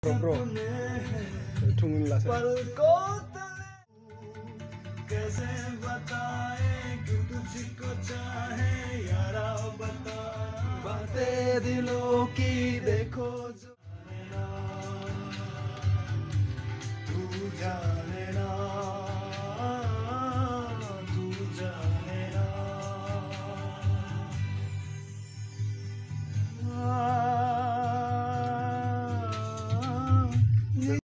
bro. Tunggulah saya. कैसे बताए क्यों तुझको चाहे यारा बता बातें दिलों की देखो